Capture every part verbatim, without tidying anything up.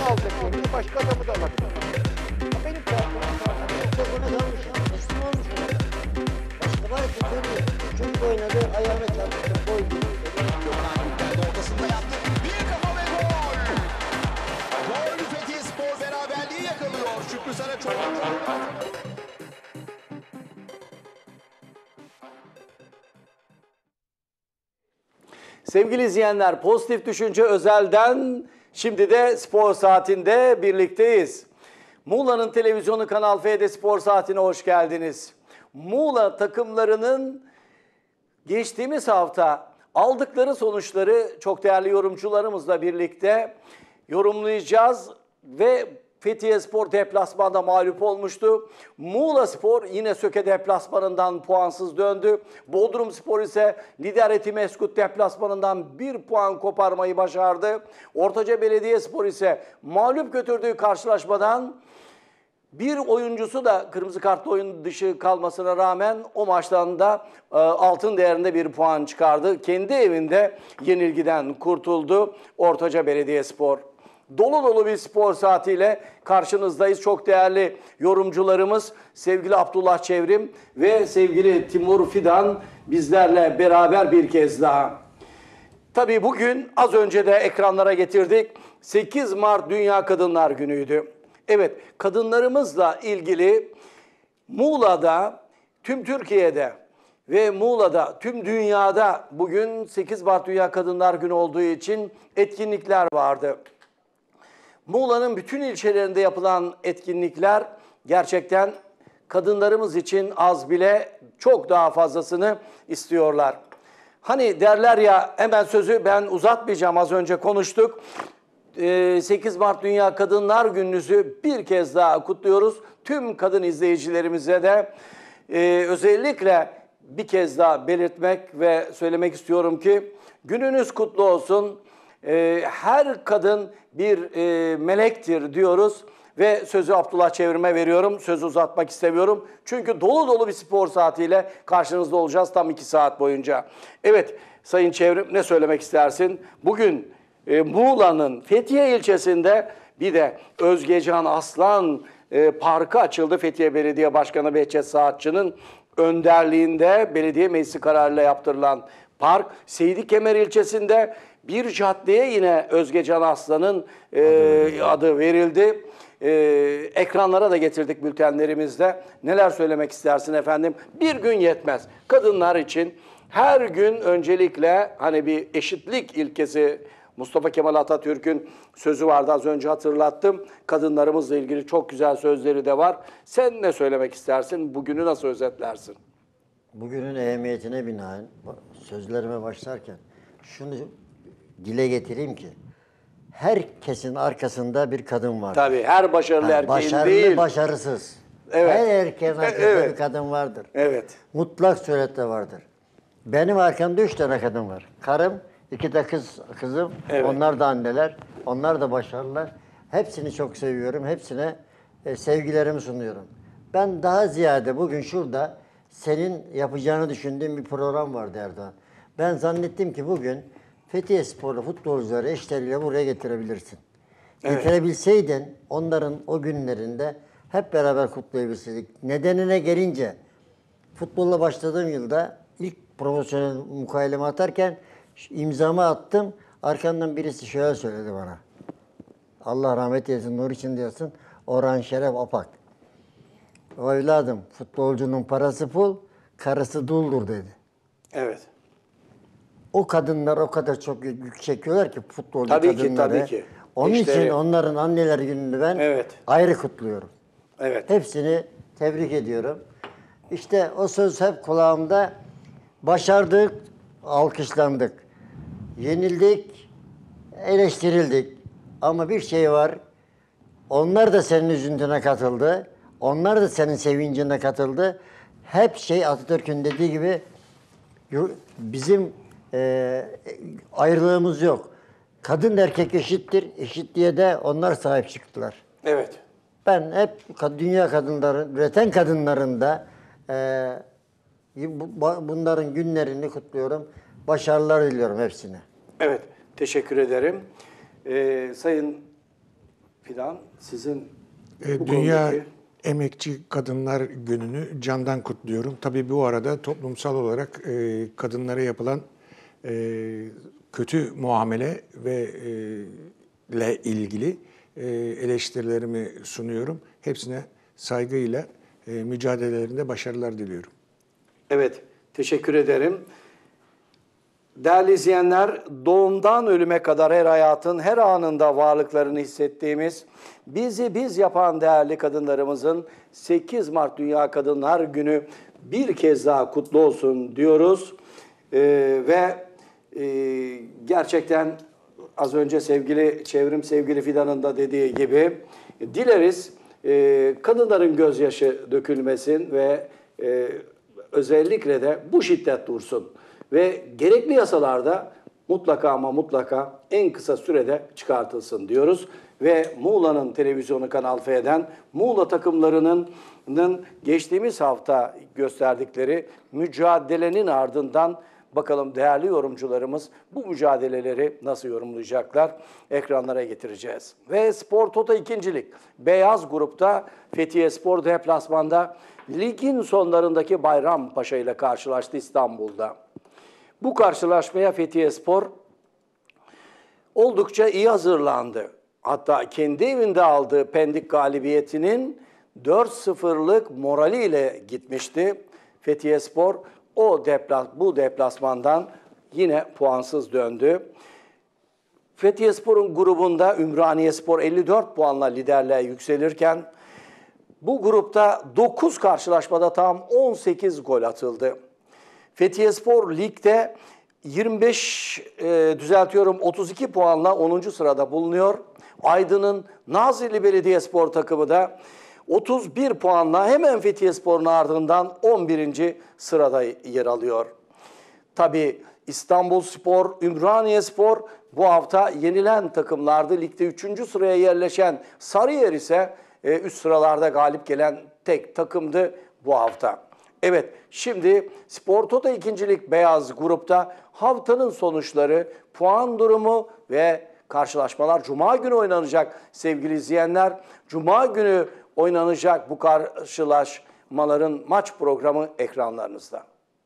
alacak diyorum. Başka adamı da alabilir. Benim tarafım. Sezona kalmış. Teslim olmuş. Başka var ki tabii. Çocuk oynadı, ayağına çarptı, koydu. Ortasında yaptı. Bir kafa ve gol. Gol Fethiye beraberliği yakalıyor. Şükrü Saraçoğlu. Sevgili izleyenler, Pozitif Düşünce Özel'den şimdi de Spor Saati'nde birlikteyiz. Muğla'nın televizyonu Kanal F'de Spor Saati'ne hoş geldiniz. Muğla takımlarının geçtiğimiz hafta aldıkları sonuçları çok değerli yorumcularımızla birlikte yorumlayacağız ve Fethiye deplasmanda mağlup olmuştu. Muğla Spor yine Söke deplasmanından puansız döndü. Bodrum Spor ise lider Etimeskut deplasmanından bir puan koparmayı başardı. Ortaca Belediyespor ise mağlup götürdüğü karşılaşmadan bir oyuncusu da kırmızı kartlı oyun dışı kalmasına rağmen o maçtan da e, altın değerinde bir puan çıkardı. Kendi evinde yenilgiden kurtuldu Ortaca Belediyespor. Dolu dolu bir spor saatiyle karşınızdayız. Çok değerli yorumcularımız sevgili Abdullah Çevrim ve sevgili Timur Fidan bizlerle beraber bir kez daha. Tabii bugün az önce de ekranlara getirdik. sekiz Mart Dünya Kadınlar Günü'ydü. Evet, kadınlarımızla ilgili Muğla'da, tüm Türkiye'de ve Muğla'da, tüm dünyada bugün sekiz Mart Dünya Kadınlar Günü olduğu için etkinlikler vardı. Muğla'nın bütün ilçelerinde yapılan etkinlikler gerçekten kadınlarımız için az bile çok daha fazlasını istiyorlar. Hani derler ya, hemen sözü ben uzatmayacağım, az önce konuştuk. sekiz Mart Dünya Kadınlar Günü'nüzü bir kez daha kutluyoruz. Tüm kadın izleyicilerimize de e, özellikle bir kez daha belirtmek ve söylemek istiyorum ki gününüz kutlu olsun. E, her kadın bir e, melektir diyoruz ve sözü Abdullah Çevrim'e veriyorum. Sözü uzatmak istemiyorum. Çünkü dolu dolu bir spor saatiyle karşınızda olacağız tam iki saat boyunca. Evet Sayın Çevrim, ne söylemek istersin? Bugün e, Muğla'nın Fethiye ilçesinde bir de Özgecan Aslan e, Parkı açıldı. Fethiye Belediye Başkanı Behçet Saatçı'nın önderliğinde belediye meclisi kararıyla yaptırılan park. Seydi Kemer ilçesinde bir caddeye yine Özgecan Aslan'ın e, adı verildi. E, ekranlara da getirdik bültenlerimizde. Neler söylemek istersin efendim? Bir gün yetmez. Kadınlar için her gün öncelikle hani bir eşitlik ilkesi, Mustafa Kemal Atatürk'ün sözü vardı, az önce hatırlattım. Kadınlarımızla ilgili çok güzel sözleri de var. Sen ne söylemek istersin? Bugünü nasıl özetlersin? Bugünün ehemmiyetine binaen sözlerime başlarken şunu dile getireyim ki herkesin arkasında bir kadın var. Tabii her başarılı yani erkeğin başarılı, değil. başarısız. Evet. Her erkeğin arkasında Evet. bir kadın vardır. Evet. Mutlak surette vardır. Benim arkamda üç tane kadın var. Karım, iki de kız, kızım. Evet. Onlar da anneler. Onlar da başarılılar. Hepsini çok seviyorum. Hepsine e, sevgilerimi sunuyorum. Ben daha ziyade bugün şurada senin yapacağını düşündüğüm bir program vardı Erdoğan. Ben zannettim ki bugün Fethiye Sporlu futbolcuları eşleriyle buraya getirebilirsin. Evet. Getirebilseydin onların o günlerinde hep beraber kutlayabilseydik. Nedenine gelince futbolla başladığım yılda ilk profesyonel mukaveleme atarken imzamı attım. Arkamdan birisi şöyle söyledi bana. Allah rahmet eylesin, nur içinde yatsın. Orhan Şeref Apak. O evladım, futbolcunun parası pul, karısı duldur dedi. Evet. O kadınlar o kadar çok yük çekiyorlar ki futbolcu Tabii ki, kadınları. tabii ki. Onun İşleri- için onların anneler gününü ben Evet. ayrı kutluyorum. Evet. Hepsini tebrik ediyorum. İşte o söz hep kulağımda. Başardık, alkışlandık. Yenildik, eleştirildik. Ama bir şey var. Onlar da senin üzüntüne katıldı. Onlar da senin sevincine katıldı. Hep şey Atatürk'ün dediği gibi bizim e, ayrılığımız yok. Kadın erkek eşittir. Eşitliğe de onlar sahip çıktılar. Evet. Ben hep dünya kadınların, üreten kadınların da e, bunların günlerini kutluyorum. Başarılar diliyorum hepsine. Evet. Teşekkür ederim. Ee, Sayın Fidan, sizin E, bu Dünya konudaki... Emekçi Kadınlar Günü'nü candan kutluyorum. Tabii bu arada toplumsal olarak e, kadınlara yapılan e, kötü muamele ve e, ile ilgili e, eleştirilerimi sunuyorum. Hepsine saygıyla e, mücadelelerinde başarılar diliyorum. Evet, teşekkür ederim. Değerli izleyenler, doğumdan ölüme kadar her hayatın her anında varlıklarını hissettiğimiz, bizi biz yapan değerli kadınlarımızın sekiz Mart Dünya Kadınlar Günü bir kez daha kutlu olsun diyoruz. Ee, ve e, gerçekten az önce sevgili çevrim sevgili Fidan'ın da dediği gibi dileriz e, kadınların gözyaşı dökülmesin ve e, özellikle de bu şiddet dursun. Ve gerekli yasalarda mutlaka ama mutlaka en kısa sürede çıkartılsın diyoruz. Ve Muğla'nın televizyonu Kanal F'den Muğla takımlarının geçtiğimiz hafta gösterdikleri mücadelenin ardından bakalım değerli yorumcularımız bu mücadeleleri nasıl yorumlayacaklar ekranlara getireceğiz. Ve Spor Toto ikincilik beyaz grupta Fethiye Spor deplasmanda ligin sonlarındaki Bayrampaşa ile karşılaştı İstanbul'da. Bu karşılaşmaya Fethiye Spor oldukça iyi hazırlandı. Hatta kendi evinde aldığı Pendik galibiyetinin dört sıfırlık moraliyle gitmişti. Fethiye Spor o deplas bu deplasmandan yine puansız döndü. Fethiye Spor'un grubunda Ümraniye Spor elli dört puanla liderliğe yükselirken bu grupta dokuz karşılaşmada tam on sekiz gol atıldı. Fethiye Spor ligde yirmi beş e, düzeltiyorum otuz iki puanla onuncu sırada bulunuyor. Aydın'ın Nazilli Belediyespor takımı da otuz bir puanla hemen Fethiye Spor'un ardından on birinci sırada yer alıyor. Tabii İstanbulspor, Ümraniyespor bu hafta yenilen takımlardı. Ligde üçüncü sıraya yerleşen Sarıyer ise e, üst sıralarda galip gelen tek takımdı bu hafta. Evet, şimdi Spor Toto ikincilik beyaz grupta haftanın sonuçları, puan durumu ve karşılaşmalar Cuma günü oynanacak sevgili izleyenler. Cuma günü oynanacak bu karşılaşmaların maç programı ekranlarınızda.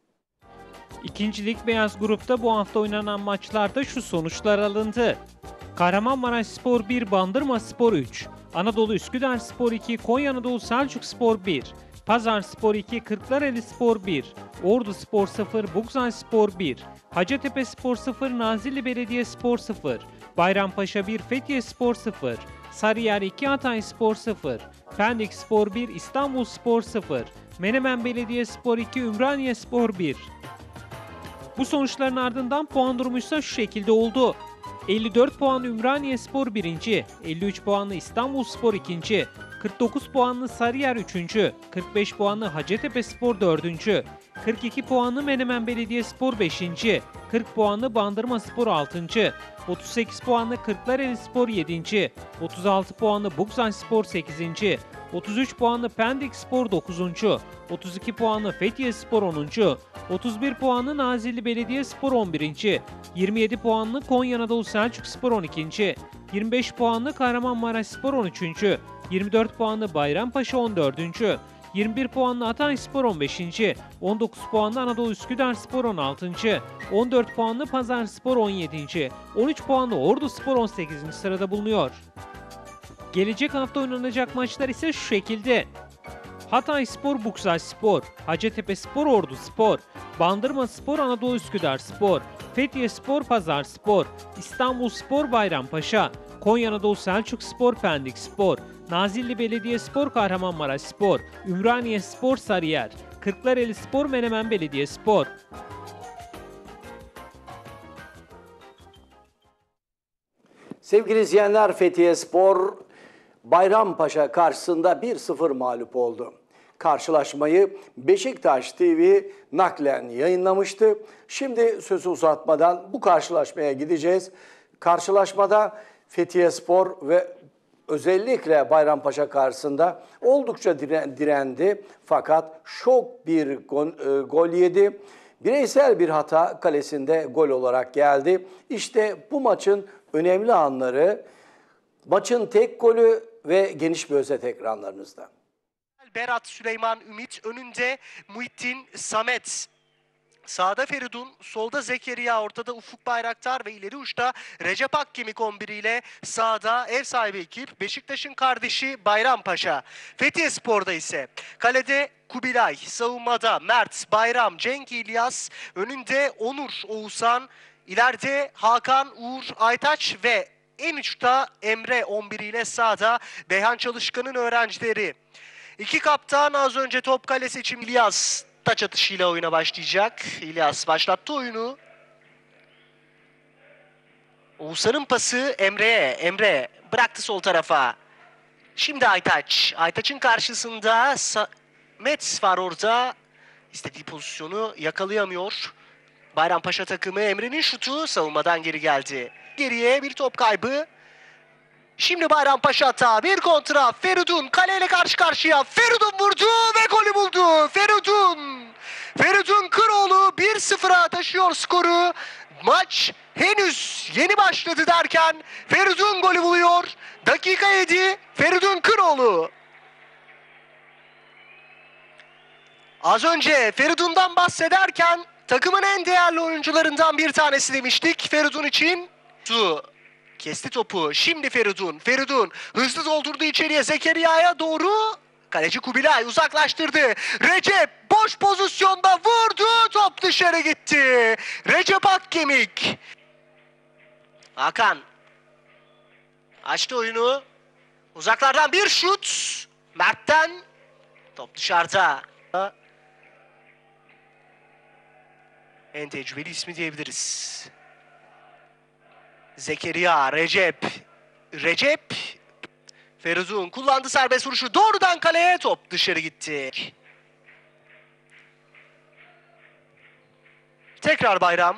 İkincilik beyaz grupta bu hafta oynanan maçlarda şu sonuçlar alındı. Kahramanmaraşspor bir, Bandırmaspor üç, Anadolu Üsküdarspor iki, Konya Anadolu Selçukspor bir, Pazarspor iki, Kırklarelispor bir, Orduspor sıfır, Buğzayspor bir, Hacettepe sıfır, Nazilli Belediyespor sıfır, Bayrampaşa bir, Fethiyespor sıfır, Sarıyer iki, Hatayspor sıfır, Pendikspor bir, İstanbulspor sıfır, Menemen Belediyespor iki, Ümraniyespor bir. Bu sonuçların ardından puan durumu ise şu şekilde oldu. elli dört puanlı Ümraniyespor birinci, elli üç puanlı İstanbulspor ikinci, kırk dokuz puanlı Sarıyer üçüncü, kırk beş puanlı Hacettepe dördüncü, kırk iki puanlı Menemen Belediyespor beşinci, kırk puanlı Bandırmaspor altıncı, otuz sekiz puanlı Kırklarelispor yedinci, otuz altı puanlı Buğzayspor sekizinci, otuz üç puanlı Pendikspor dokuzuncu, otuz iki puanlı Fethiyespor onuncu, otuz bir puanlı Nazilli Belediyespor on birinci, yirmi yedi puanlı Konya Anadolu Selçukspor on ikinci, yirmi beş puanlı Kahramanmaraşspor on üçüncü, yirmi dört puanlı Bayrampaşa on dördüncü, yirmi bir puanlı Hatayspor on beşinci, on dokuz puanlı Anadolu Üsküdarspor on altıncı, on dört puanlı Pazarspor on yedinci, on üç puanlı Orduspor on sekizinci sırada bulunuyor. Gelecek hafta oynanacak maçlar ise şu şekilde. Hatayspor Buğzayspor, Hacettepe Orduspor, Bandırmaspor Anadolu Üsküdarspor, Fethiyespor Pazarspor, İstanbulspor Bayrampaşa, Konya Anadolu Selçukspor Pendikspor, Nazilli Belediyespor Kahramanmaraşspor, Ümraniyespor Sarıyer, Kırklarelispor Menemen Belediyespor. Sevgili izleyenler, Fethiyespor Bayrampaşa karşısında bir sıfır mağlup oldu. Karşılaşmayı Beşiktaş T V naklen yayınlamıştı. Şimdi sözü uzatmadan bu karşılaşmaya gideceğiz. Karşılaşmada Fethiyespor ve özellikle Bayrampaşa karşısında oldukça direndi. Fakat şok bir gol, e, gol yedi. Bireysel bir hata kalesinde gol olarak geldi. İşte bu maçın önemli anları Maçın tek golü ve geniş bir özet ekranlarınızda. Berat, Süleyman, Ümit, önünde Muhittin, Samet. Sağda Feridun, solda Zekeriya, ortada Ufuk Bayraktar ve ileri uçta Recep Akkemik on bir ile sağda ev sahibi ekip Beşiktaş'ın kardeşi Bayrampaşa. Fethiyespor'da ise kalede Kubilay, savunmada Mert, Bayram, Cenk, İlyas, önünde Onur, Oğuzhan, ileride Hakan, Uğur, Aytaç ve en uçta Emre on bir ile sağda Beyhan Çalışkan'ın öğrencileri. İki kaptan az önce top kale seçim İlyas taç atışıyla oyuna başlayacak. İlyas başlattı oyunu. Oğuzhan'ın pası Emre'ye. Emre bıraktı sol tarafa. Şimdi Aytaç. Aytaç'ın karşısında Samet var orada. İstediği pozisyonu yakalayamıyor. Bayrampaşa takımı Emre'nin şutu savunmadan geri geldi. Geriye bir top kaybı. Şimdi Bayrampaşa hata. Bir kontra. Feridun kaleyle karşı karşıya. Feridun vurdu ve golü buldu. Feridun. Feridun Kıroğlu bir sıfıra taşıyor skoru. Maç henüz yeni başladı derken Feridun golü buluyor. Dakika yedi. Feridun Kıroğlu. Az önce Feridun'dan bahsederken takımın en değerli oyuncularından bir tanesi demiştik Feridun için. Su. Kesti topu. Şimdi Feridun. Feridun hızlı doldurdu içeriye Zekeriya'ya doğru. Kaleci Kubilay uzaklaştırdı. Recep boş pozisyonda vurdu. Top dışarı gitti. Recep Akkemik. Hakan. Açtı oyunu. Uzaklardan bir şut. Mert'ten. Top dışarıda. En tecrübeli ismi diyebiliriz. Zekeriya, Recep, Recep, Feridun kullandı serbest vuruşu. Doğrudan kaleye top dışarı gitti. Tekrar Bayram.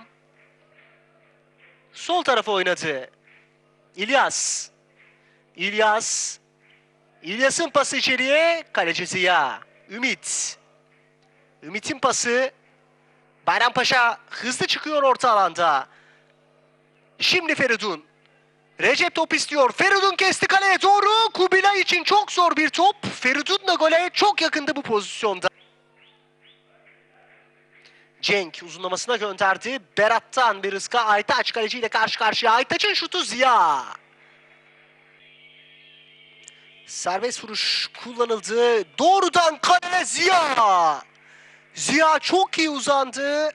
Sol tarafa oynadı. İlyas. İlyas. İlyas'ın pası içeriye. Kaleci Ziya. Ümit. Ümit'in pası. Bayrampaşa hızlı çıkıyor orta alanda. Şimdi Feridun. Recep top istiyor. Feridun kesti kaleye doğru. Kubilay için çok zor bir top. Feridun da gole çok yakındı bu pozisyonda. Cenk uzunlamasına gönderdi. Berat'tan bir ıska. Aytaç kaleciyle karşı karşıya. Aytaç'ın şutu Ziya. Serbest vuruş kullanıldı. Doğrudan kaleye Ziya. Ziya çok iyi uzandı.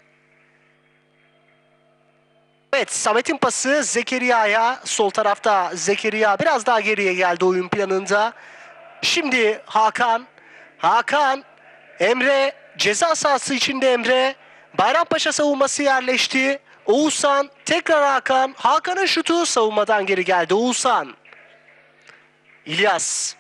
Evet, Samet'in pası Zekeriya'ya. Sol tarafta Zekeriya biraz daha geriye geldi oyun planında. Şimdi Hakan. Hakan. Emre. Ceza sahası içinde Emre. Bayrampaşa savunması yerleşti. Oğuzhan. Tekrar Hakan. Hakan'ın şutu savunmadan geri geldi. Oğuzhan. İlyas.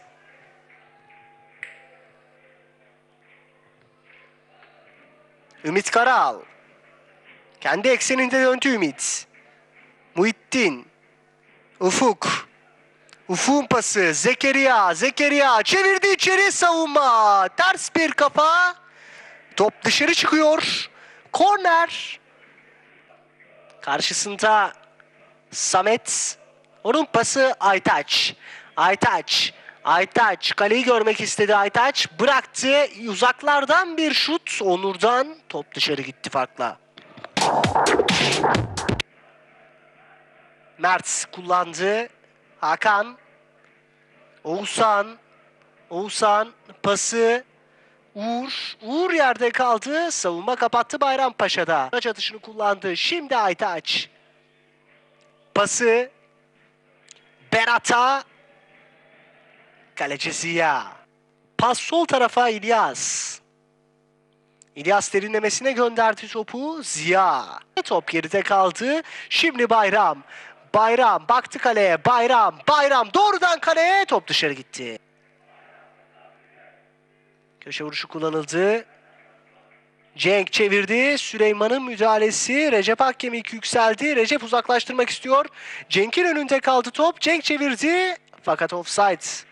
Ümit Karal. Kendi ekseninde döndü Ümit. Muhittin. Ufuk. Ufuk'un pası. Zekeriya. Zekeriya çevirdi içeri savunma. Ters bir kafa. Top dışarı çıkıyor. Korner. Karşısında Samet. Onun pası Aytaç. Aytaç. Aytaç kaleyi görmek istedi Aytaç. Bıraktı. Uzaklardan bir şut. Onur'dan top dışarı gitti farkla. Mert kullandı. Hakan. Oğuzhan. Oğuzhan pası. Uğur. Uğur yerde kaldı. Savunma kapattı Bayrampaşa'da. Taç atışını kullandı. Şimdi Aytaç. Pası. Berat'a. Kaleci Ziya. Pas sol tarafa İlyas. İlyas derinlemesine gönderdi topu. Ziya. Top geride kaldı. Şimdi Bayram. Bayram baktı kaleye. Bayram. Bayram doğrudan kaleye. Top dışarı gitti. Köşe vuruşu kullanıldı. Cenk çevirdi. Süleyman'ın müdahalesi. Recep Akkemik yükseldi. Recep uzaklaştırmak istiyor. Cenk'in önünde kaldı top. Cenk çevirdi. Fakat offside.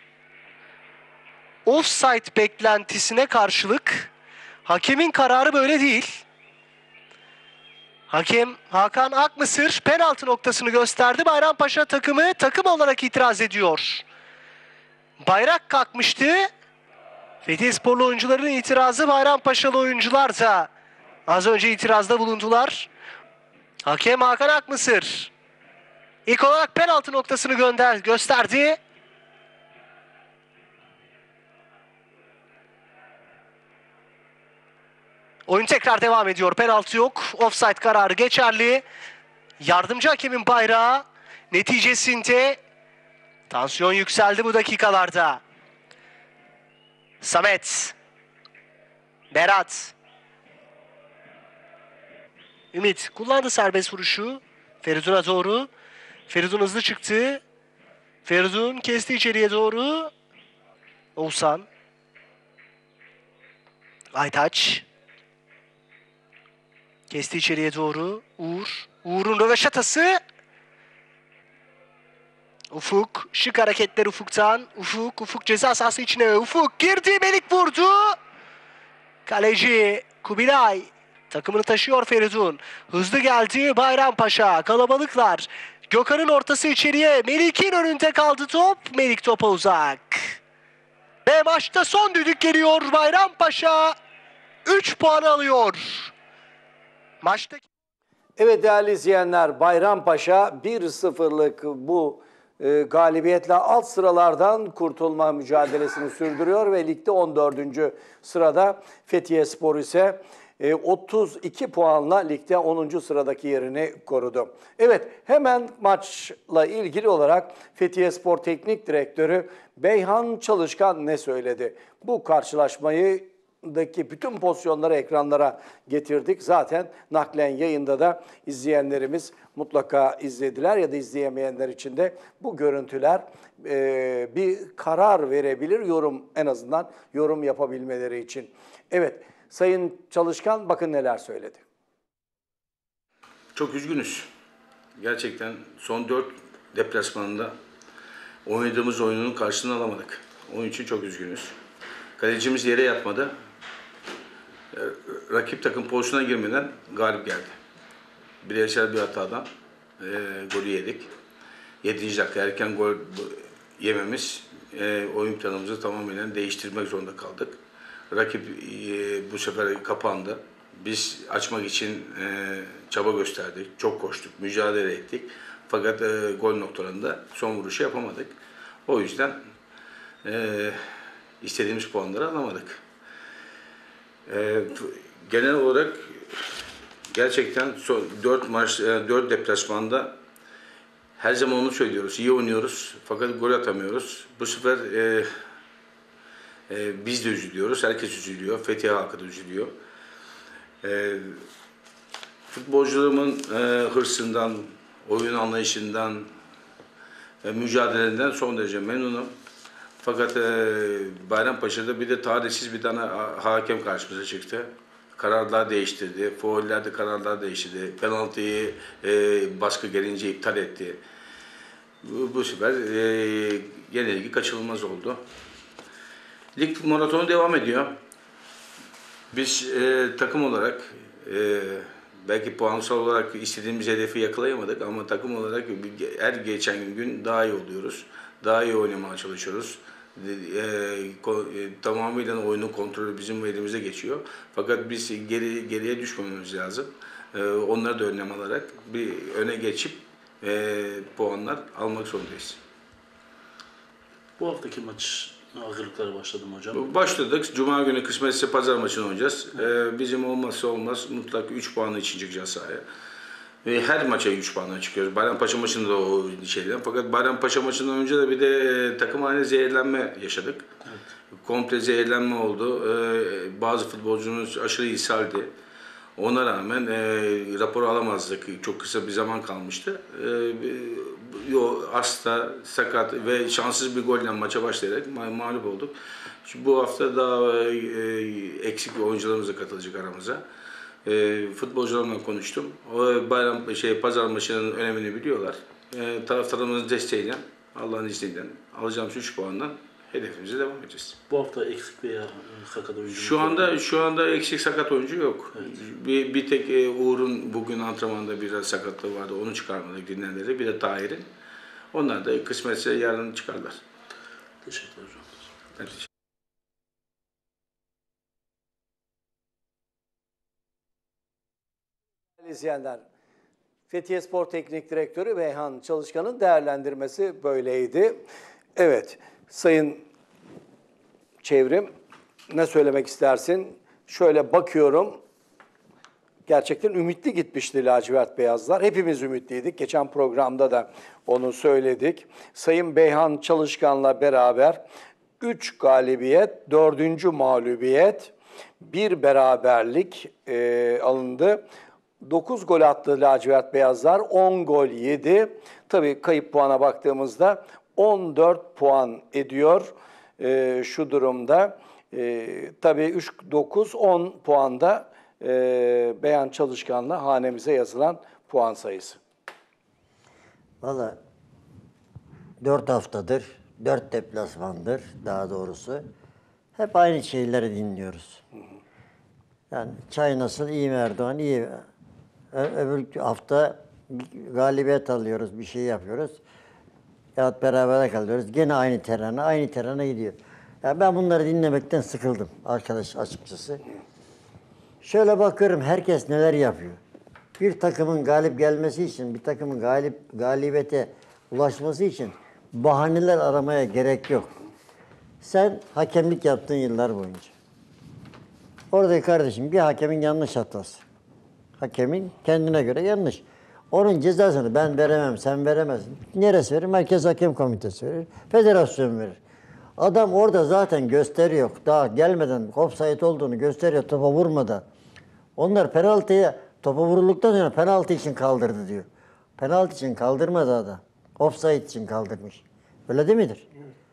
Offside beklentisine karşılık hakemin kararı böyle değil. Hakem Hakan Akmısır penaltı noktasını gösterdi. Bayrampaşa takımı takım olarak itiraz ediyor. Bayrak kalkmıştı. Fethiyesporlu oyuncuların itirazı, Bayrampaşalı oyuncular da az önce itirazda bulundular. Hakem Hakan Akmısır İlk olarak penaltı noktasını gönder gösterdi. Oyun tekrar devam ediyor. Penaltı yok. Offside kararı geçerli. Yardımcı hakemin bayrağı neticesinde tansiyon yükseldi bu dakikalarda. Samet. Berat. Ümit kullandı serbest vuruşu. Feridun'a doğru. Feridun hızlı çıktı. Feridun kesti içeriye doğru. Oğuzhan. Aytaç. Kesti içeriye doğru. Uğur. Uğur'un röveşatası. Ufuk. Şık hareketler Ufuk'tan. Ufuk. Ufuk ceza sahası içine. Ufuk girdi. Melik vurdu. Kaleci Kubilay. Takımını taşıyor Feridun. Hızlı geldi Bayrampaşa. Kalabalıklar. Gökhan'ın ortası içeriye. Melik'in önünde kaldı top. Melik topa uzak. Ve maçta son düdük geliyor. Bayrampaşa üç puan alıyor. Maçta... Evet değerli izleyenler, Bayrampaşa bir sıfırlık bu e, galibiyetle alt sıralardan kurtulma mücadelesini sürdürüyor ve ligde on dördüncü sırada. Fethiyespor ise e, otuz iki puanla ligde onuncu sıradaki yerini korudu. Evet, hemen maçla ilgili olarak Fethiyespor Teknik Direktörü Beyhan Çalışkan ne söyledi? Bu karşılaşmayı daki bütün pozisyonları ekranlara getirdik. Zaten naklen yayında da izleyenlerimiz mutlaka izlediler ya da izleyemeyenler için de bu görüntüler e, bir karar verebilir, yorum en azından yorum yapabilmeleri için. Evet, Sayın Çalışkan bakın neler söyledi. Çok üzgünüz. Gerçekten son dört deplasmanında oynadığımız oyunun karşılığını alamadık. Onun için çok üzgünüz. Kalecimiz yere yatmadı. Rakip takım pozisyona girmeden galip geldi. Bireysel bir hatadan e, golü yedik. yedinci dakika erken gol yememiz e, oyun planımızı tamamen değiştirmek zorunda kaldık. Rakip e, bu sefer kapandı. Biz açmak için e, çaba gösterdik, çok koştuk, mücadele ettik. Fakat e, gol noktalarında son vuruşu yapamadık. O yüzden e, istediğimiz puanları alamadık. E, genel olarak gerçekten dört maç, dört deplasmanda her zaman onu söylüyoruz. İyi oynuyoruz fakat gol atamıyoruz. Bu sefer e, e, biz de üzülüyoruz. Herkes üzülüyor. Fethiye halkı da üzülüyor. E, futbolcularımın e, hırsından, oyun anlayışından, e, mücadelelerinden son derece memnunum. Fakat e, Bayrampaşa'da bir de tarihsiz bir tane hakem karşımıza çıktı. Kararlar değiştirdi, faullerde kararlar değiştirdi, penaltıyı e, baskı gelince iptal etti. Bu, bu sefer e, yenilgi kaçınılmaz oldu. Lig maratonu devam ediyor. Biz e, takım olarak e, belki puansal olarak istediğimiz hedefi yakalayamadık ama takım olarak her geçen gün daha iyi oluyoruz. Daha iyi oynamaya çalışıyoruz. E, e, tamamıyla oyunun kontrolü bizim elimize geçiyor. Fakat biz geri, geriye düşmememiz lazım. E, onları da önlem alarak bir öne geçip e, puanlar almak zorundayız. Bu haftaki maç hazırlıkları başladı mı hocam? Başladık. Cuma günü kısmetse pazar maçını oynayacağız. Ee, bizim olmazsa olmaz mutlaka üç puanı için çıkacağız sahaya. Ve her maça üç puanla çıkıyoruz. Bayrampaşa maçında da o şeyden. Fakat Bayrampaşa maçından önce de bir de e, takım haline zehirlenme yaşadık. Evet. Komple zehirlenme oldu. Ee, bazı futbolcumuz aşırı ishaldi. Ona rağmen e, raporu alamazdık. Çok kısa bir zaman kalmıştı. E, yo, hasta, sakat ve şanssız bir golle maça başlayarak ma mağlup olduk. Şimdi bu hafta daha e, eksik oyuncularımız da katılacak aramıza. E, futbolcularımla konuştum. O bayram şey pazar maçının önemini biliyorlar. E, taraftarımızın desteğiyle, Allah'ın izniyle alacağımız üç puandan hedefimize devam edeceğiz. Bu hafta eksik veya e, sakat oyuncu Şu anda şu anda eksik sakat oyuncu yok. Bir, bir tek e, Uğur'un bugün antrenmanda biraz sakatlığı vardı. Onu çıkarmadık, dinlendirdik. Bir de Tahir'in. Onlar da kısmetse yarın çıkarlar. Teşekkürler hocam. Ben teşekkür Değerli izleyenler, Fethiye Spor Teknik Direktörü Beyhan Çalışkan'ın değerlendirmesi böyleydi. Evet, Sayın Çevrim, ne söylemek istersin? Şöyle bakıyorum, gerçekten ümitli gitmişti lacivert beyazlar. Hepimiz ümitliydik. Geçen programda da onu söyledik. Sayın Beyhan Çalışkan'la beraber üç galibiyet, dördüncü mağlubiyet, bir beraberlik e, alındı. dokuz gol attı lacivert beyazlar, on gol yedi. Tabii kayıp puana baktığımızda on dört puan ediyor e, şu durumda. E, tabii üç, dokuz, on puanda e, Beyhan Çalışkan'la hanemize yazılan puan sayısı. Valla dört haftadır, dört deplasmandır daha doğrusu. Hep aynı şeyleri dinliyoruz. Yani çay nasıl, iyi mi Erdoğan, iyi mi? Ö- öbür hafta bir galibiyet alıyoruz, bir şey yapıyoruz. Yahut berabere kalıyoruz. Gene aynı terana, aynı terana gidiyor. Ya ben bunları dinlemekten sıkıldım arkadaş açıkçası. Şöyle bakıyorum herkes neler yapıyor. Bir takımın galip gelmesi için, bir takımın galip galibiyete ulaşması için bahaneler aramaya gerek yok. Sen hakemlik yaptığın yıllar boyunca. Oradaki kardeşim bir hakemin yanlış hatası. Hakemin kendine göre yanlış. Onun cezasını ben veremem, sen veremezsin. Neresi verir? Merkez Hakem Komitesi verir. Federasyon verir. Adam orada zaten gösteriyor. Daha gelmeden offside olduğunu gösteriyor topa vurmadan. Onlar penaltıya, topa vurulduktan sonra penaltı için kaldırdı diyor. Penaltı için kaldırmadı adam. Offside için kaldırmış. Öyle değil midir?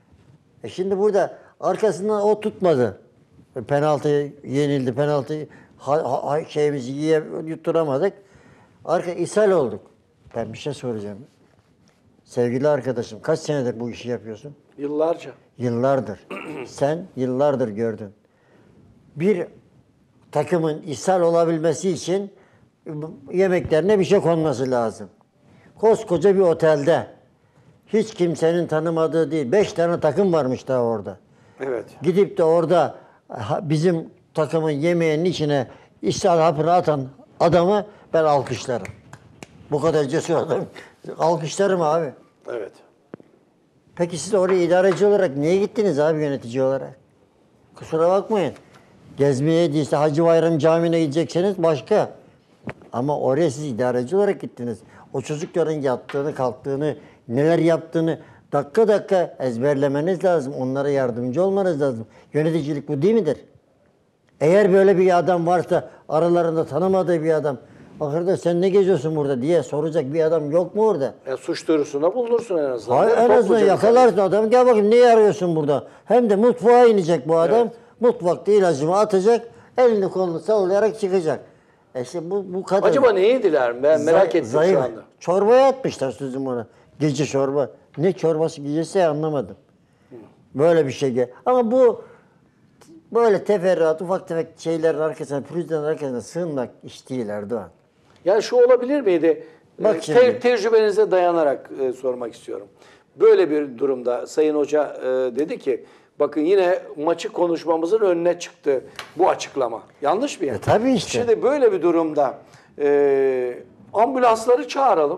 E şimdi burada arkasından o tutmadı. E penaltı yenildi, penaltı ha, ha, şeyimizi yiye, yutturamadık. Arka ishal olduk. Ben bir şey soracağım. Sevgili arkadaşım, kaç senedir bu işi yapıyorsun? Yıllarca. Yıllardır. Sen yıllardır gördün. Bir takımın ishal olabilmesi için yemeklerine bir şey konması lazım. Koskoca bir otelde hiç kimsenin tanımadığı değil. Beş tane takım varmış daha orada. Evet. Gidip de orada bizim takımın yemeğinin içine ishal hapını atan adamı ben alkışlarım. Bu kadar cesur adam. Alkışlarım abi. Evet. Peki siz oraya idareci olarak niye gittiniz abi, yönetici olarak? Kusura bakmayın. Gezmeye değilse Hacı Bayram Camii'ne gidecekseniz başka. Ama oraya siz idareci olarak gittiniz. O çocukların yattığını, kalktığını, neler yaptığını dakika dakika ezberlemeniz lazım. Onlara yardımcı olmanız lazım. Yöneticilik bu değil midir? Eğer böyle bir adam varsa, aralarında tanımadığı bir adam, arkadaş sen ne geziyorsun burada diye soracak bir adam yok mu orada? E, suç duyurusunda bulunursun en azından. Hayır, en azından yakalarsın adamı. Gel bakayım neyi arıyorsun burada? Hem de mutfağa inecek bu adam. Evet. Mutfakta ilacımı atacak. Elini kolunu sallayarak çıkacak. E işte bu, bu kadar. Acaba ne yediler? Ben merak Zay- ettim zayıf. şu anda. Çorbaya atmışlar sözüm ona. Gece çorba. Ne çorbası gecesi anlamadım. Böyle bir şey. gel- Ama bu böyle teferruat, ufak tefek şeylerin arkasına, pürüzlerin arkasına sığınmak iş değil Erdoğan. Yani şu olabilir miydi? Bak Ee, şimdi. te- tecrübenize dayanarak e, sormak istiyorum. Böyle bir durumda Sayın Hoca e, dedi ki, bakın yine maçı konuşmamızın önüne çıktı bu açıklama. Yanlış mı yani? E, tabii işte. Şimdi böyle bir durumda e, ambulansları çağıralım.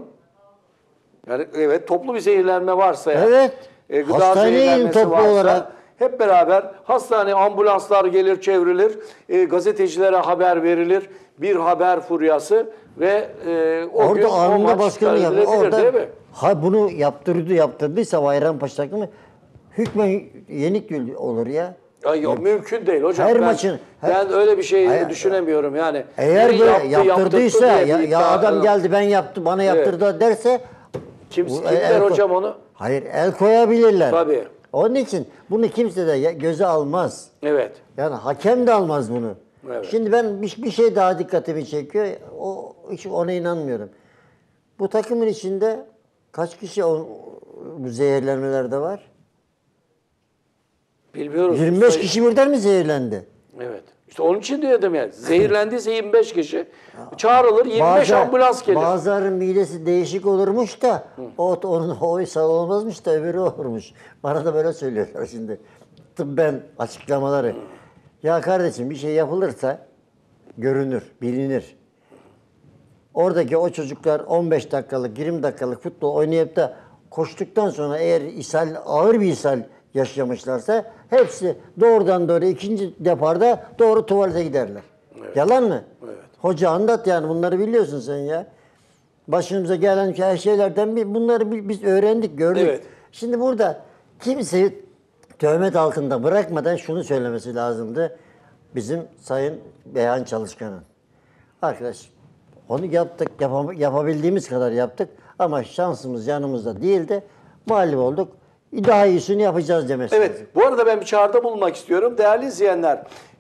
Yani evet, toplu bir zehirlenme varsa ya. Evet. E, gıda Hastaneye in zehirlenmesi toplu varsa, olarak. hep beraber hastane, ambulanslar gelir çevrilir, e, gazetecilere haber verilir, bir haber furyası ve e, o gün Orada o anında maç baskını çıkarılabilir, yapıyor. Orada, değil mi? ha bunu yaptırdı yaptırdıysa Bayrampaşa takımı hükmen yenik olur ya. Ay, yok, mümkün değil hocam. Her ben, maçın- her- ben öyle bir şey Hayır, düşünemiyorum yani. Eğer biri böyle yaptı, yaptırdıysa yaptırdı diye ya, bir ya iddia- adam geldi ben yaptı bana yaptırdı derse Kim, bu- kim el der ko- hocam onu? Hayır el koyabilirler. Tabii. Onun için bunu kimse de ya- göze almaz. Evet. Yani hakem de almaz bunu. Evet. Şimdi ben bir, bir şey daha dikkatimi çekiyor. O hiç ona inanmıyorum. Bu takımın içinde kaç kişi o, bu zehirlenmelerde var? Bilmiyoruz. yirmi beş Sayın- kişi birden mi zehirlendi? Evet. İşte onun için diyordum yani. Zehirlendiyse yirmi beş kişi çağrılır, yirmi beş Bazı- ambulans gelir. Bazılarının midesi değişik olurmuş da o onun oysa olmazmış da öbürü olurmuş. Bana da böyle söylüyorlar şimdi. Tıbben açıklamaları. Ya kardeşim bir şey yapılırsa görünür, bilinir. Oradaki o çocuklar on beş dakikalık, yirmi dakikalık futbol oynayıp da koştuktan sonra eğer ishal, ağır bir ishal yaşamışlarsa hepsi doğrudan doğru ikinci deparda doğru tuvalete giderler. Yalan mı? Evet. Hoca anlat yani bunları biliyorsun sen ya. Başımıza gelen her şeylerden bir bunları bi- biz öğrendik, gördük. Evet. Şimdi burada kimseyi töhmet altında bırakmadan şunu söylemesi lazımdı. Bizim Sayın Beyhan Çalışkan'ın. Arkadaş onu yaptık, yapam- yapabildiğimiz kadar yaptık ama şansımız yanımızda değildi. Mağlup olduk. Daha iyisini yapacağız demesi lazım. Evet, bu arada ben bir çağrıda bulunmak istiyorum. Değerli izleyenler,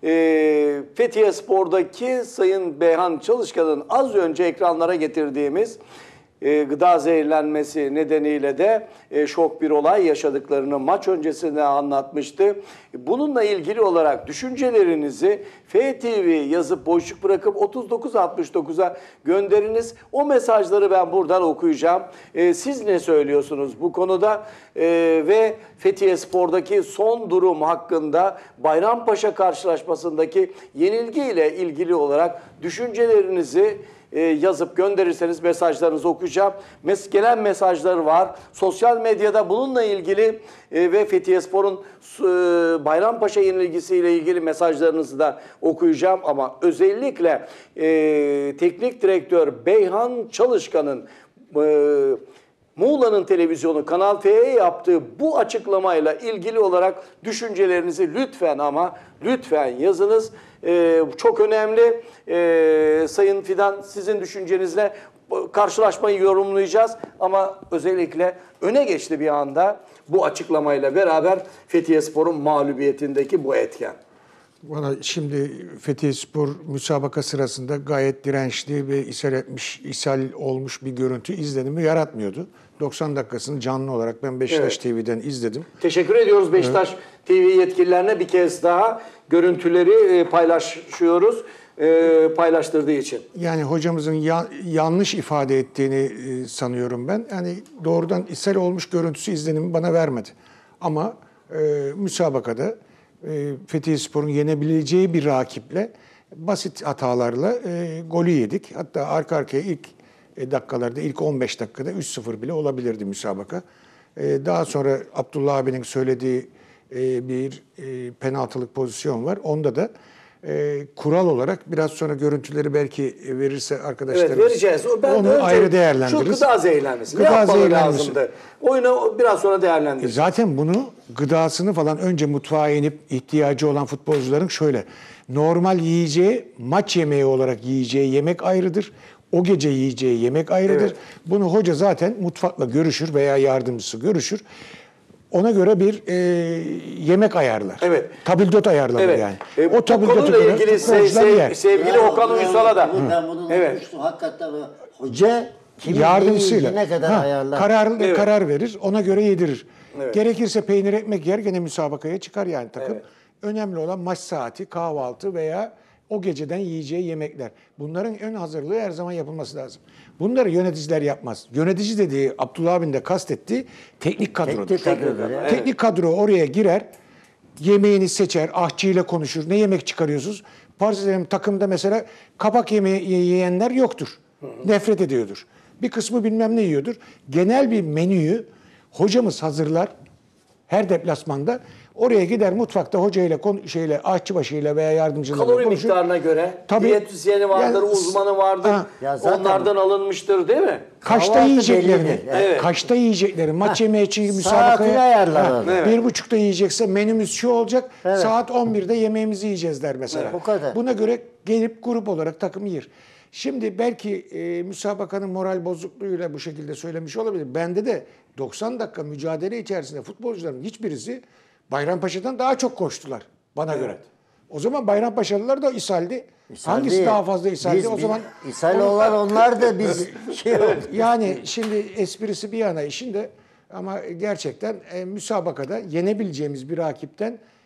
e, Fethiye Spor'daki Sayın Beyhan Çalışkan'ın az önce ekranlara getirdiğimiz e, gıda zehirlenmesi nedeniyle de e, şok bir olay yaşadıklarını maç öncesinde anlatmıştı. Bununla ilgili olarak düşüncelerinizi F T V yazıp boşluk bırakıp otuz dokuz altmış dokuza gönderiniz. O mesajları ben buradan okuyacağım. E, siz ne söylüyorsunuz bu konuda? E, ve Fethiye Spor'daki son durum hakkında Bayrampaşa karşılaşmasındaki yenilgiyle ilgili olarak düşüncelerinizi e, yazıp gönderirseniz mesajlarınızı okuyacağım. Mes gelen mesajlar var. Sosyal medyada bununla ilgili e, ve Fethiye Spor'un e, Bayrampaşa yenilgisiyle ilgili mesajlarınızı da okuyacağım. Ama özellikle e, teknik direktör Beyhan Çalışkan'ın e, Muğla'nın televizyonu Kanal F'ye yaptığı bu açıklamayla ilgili olarak düşüncelerinizi lütfen ama lütfen yazınız. Ee, çok önemli. Ee, Sayın Fidan, sizin düşüncenizle karşılaşmayı yorumlayacağız. Ama özellikle öne geçti bir anda bu açıklamayla beraber Fethiye Spor'un mağlubiyetindeki bu etken. Valla şimdi Fethiye Spor müsabaka sırasında gayet dirençli ve ishal etmiş, ishal olmuş bir görüntü izlenimi yaratmıyordu. doksan dakikasını canlı olarak ben Beşiktaş Evet. T V'den izledim. Teşekkür ediyoruz Beşiktaş evet. T V yetkililerine bir kez daha görüntüleri paylaşıyoruz. E, paylaştırdığı için. Yani hocamızın ya, yanlış ifade ettiğini e, sanıyorum ben. Yani doğrudan ishal olmuş görüntüsü izlenimi bana vermedi. Ama e, müsabakada e, Fethiye Spor'un yenebileceği bir rakiple basit hatalarla e, golü yedik. Hatta arka arkaya ilk e, dakikalarda, ilk on beş dakikada üç sıfır bile olabilirdi müsabaka. E, daha sonra Abdullah abinin söylediği e, bir e, penaltılık pozisyon var. Onda da E, kural olarak biraz sonra görüntüleri belki verirse arkadaşlarımız evet, vereceğiz. Ben onu önce ayrı değerlendiririz. Şu gıda zehirlenmesi. Gıda ne yapmalı zehirlenmesi. lazımdı? Oyunu biraz sonra değerlendiririz. E zaten bunu gıdasını falan önce mutfağa inip ihtiyacı olan futbolcuların şöyle normal yiyeceği maç yemeği olarak yiyeceği yemek ayrıdır. O gece yiyeceği yemek ayrıdır. Evet. Bunu hoca zaten mutfakla görüşür veya yardımcısı görüşür. Ona göre bir e, yemek ayarlar. Evet. Tabildot ayarlar evet. yani. E, o bu konuyla ilgili sev, sev, sevgili Ya, Okan ya, Uysal'a da. bu- Ben bunu Evet. unutmuştum. Hakikaten bu hoca kimin Yardımcısıyla ne kadar Ha, ayarlar. karar, Evet. karar verir, ona göre yedirir. Evet. Gerekirse peynir ekmek yer, gene müsabakaya çıkar yani takım. Evet. Önemli olan maç saati, kahvaltı veya o geceden yiyeceği yemekler. Bunların ön hazırlığı her zaman yapılması lazım. Bunları yöneticiler yapmaz. Yönetici dediği Abdullah abinin de kastettiği teknik kadrodur. Teknik kadrodur ya. Teknik kadro oraya girer, yemeğini seçer, aşçıyla konuşur. Ne yemek çıkarıyorsunuz? Partilerin takımda mesela kabak yemeği yiyenler yoktur. Nefret ediyordur. Bir kısmı bilmem ne yiyordur. Genel bir menüyü hocamız hazırlar her deplasmanda. Oraya gider mutfakta hocayla, şeyle, aşçıbaşıyla veya yardımcılarla Kalori konuşur. miktarına göre Tabii. diyetisyeni vardır, Yani- uzmanı vardır. Ha. Ya zaten- Onlardan alınmıştır değil mi? Kaçta Kahvaltı yiyeceklerini, bellidir. Evet. kaçta yiyeceklerini, maç yemeği için Saatini müsabakaya ayarlar. Evet. bir buçukta yiyecekse menümüz şu olacak, Evet. saat on birde yemeğimizi yiyeceğiz der mesela. Evet, bu kadar. Buna göre gelip grup olarak takım yer. Şimdi belki e, müsabakanın moral bozukluğuyla bu şekilde söylemiş olabilir. Bende de doksan dakika mücadele içerisinde futbolcuların hiçbirisi Bayrampaşa'dan daha çok koştular bana Evet. göre. O zaman Bayrampaşalılar da ishaldi. İshal Hangisi değil. daha fazla ishaldi? Biz- O biz- zaman ishal olan onlar da biz şey oldu. yani şimdi esprisi bir yana işin de ama gerçekten e, müsabakada yenebileceğimiz bir rakipten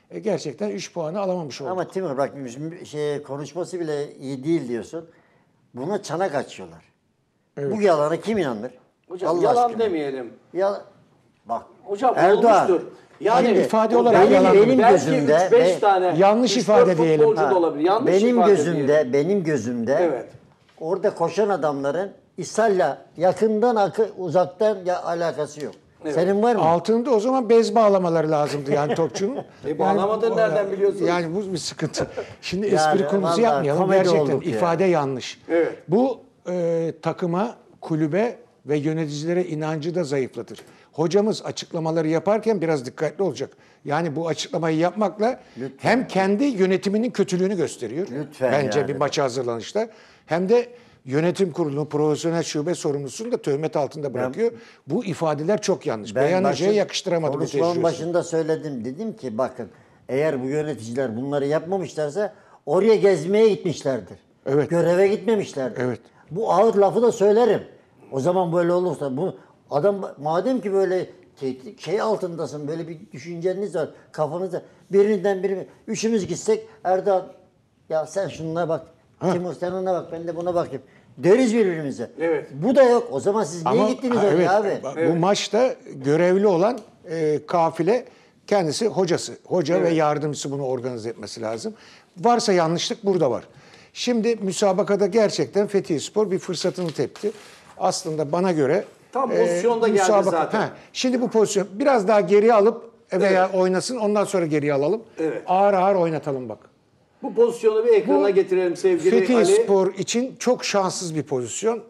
e, gerçekten üç puanı alamamış olduk. Ama Timur bak şey, konuşması bile iyi değil diyorsun. Buna çanak açıyorlar. Evet. Bu yalana kim inanır? Hocam Allah yalan aşkına. demeyelim. Ya bak. Hocam Erdoğan. olmuştur. Yani Şimdi ifade olarak benim, yalan. benim belki gözümde üç beş ve- tane yanlış üç dört ifade diyelim. futbolcu da olabilir. Yanlış benim ifade gözümde, diyelim. benim gözümde Evet. orada koşan adamların İshak'la yakından akı, uzaktan ya alakası yok. Senin var mı? Altında o zaman bez bağlamaları lazımdı yani topçunun. E, bağlamadığını nereden biliyorsunuz? Yani bu bir sıkıntı. Şimdi Yani espri konusu vallahi yapmayalım. komedi Gerçekten olduk ya. ifade yanlış. Evet. Bu e, takıma, kulübe ve yöneticilere inancı da zayıflatır. Hocamız açıklamaları yaparken biraz dikkatli olacak. Yani bu açıklamayı yapmakla hem kendi yönetiminin kötülüğünü gösteriyor. Lütfen bence yani. bir maça hazırlanışta. Hem de yönetim kurulunun profesyonel şube sorumlusunu da töhmet altında bırakıyor. Bu ifadeler çok yanlış. Beyhan başın- Hoca'ya yakıştıramadı bu konuşmamın tecrübesi. başında söyledim. Dedim ki bakın eğer bu yöneticiler bunları yapmamışlarsa oraya gezmeye gitmişlerdir. Evet. Göreve gitmemişlerdir. Evet. Bu ağır lafı da söylerim. O zaman böyle olursa bu adam madem ki böyle tehdit- şey altındasın böyle bir düşünceniz var kafanızda birinden biri üçümüz gitsek Erdoğan ya sen şununa bak Timur sen ona bak ben de buna bakayım deriz birbirimize. Evet. Bu da yok. O zaman siz niye gittiniz ha, oraya evet, abi? bak, Bu maçta görevli olan e, kafile kendisi hocası. Hoca ve yardımcısı bunu organize etmesi lazım. Varsa yanlışlık burada var. Şimdi müsabakada gerçekten Fethiyespor bir fırsatını tepti. Aslında bana göre Tam pozisyonda geldi zaten. He, şimdi bu pozisyon biraz daha geriye alıp veya oynasın ondan sonra geriye alalım. Evet. Ağır ağır oynatalım bak. Bu pozisyonu bir ekrana Bu getirelim sevgili Ali. Fethiyespor için çok şanssız bir pozisyon.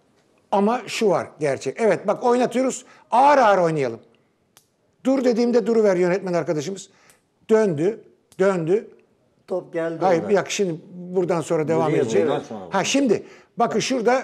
Ama şu var gerçek. Evet bak oynatıyoruz. Ağır ağır oynayalım. Dur dediğimde duruver yönetmen arkadaşımız. Döndü, döndü. Top geldi. Hayır ona. bir dakika şimdi buradan sonra devam Buraya, edecek. buradan sonra. Ha şimdi bakın şurada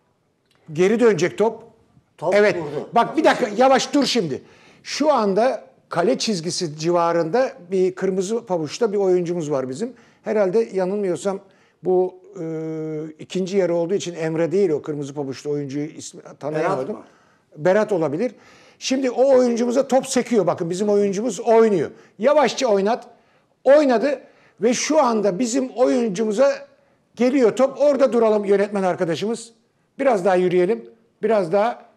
geri dönecek top. Top Evet. vurdu. Bak bir dakika yavaş dur şimdi. Şu anda kale çizgisi civarında bir kırmızı pabuçta bir oyuncumuz var bizim. Herhalde yanılmıyorsam bu e, ikinci yarı olduğu için Emre değil o kırmızı pabuçlu oyuncuyu ismi tanıyamadım. Berat mı? Berat olabilir. Şimdi o oyuncumuza top sekiyor. Bakın bizim oyuncumuz oynuyor. Yavaşça oynat. Oynadı ve şu anda bizim oyuncumuza geliyor top. Orada duralım yönetmen arkadaşımız. Biraz daha yürüyelim. Biraz daha.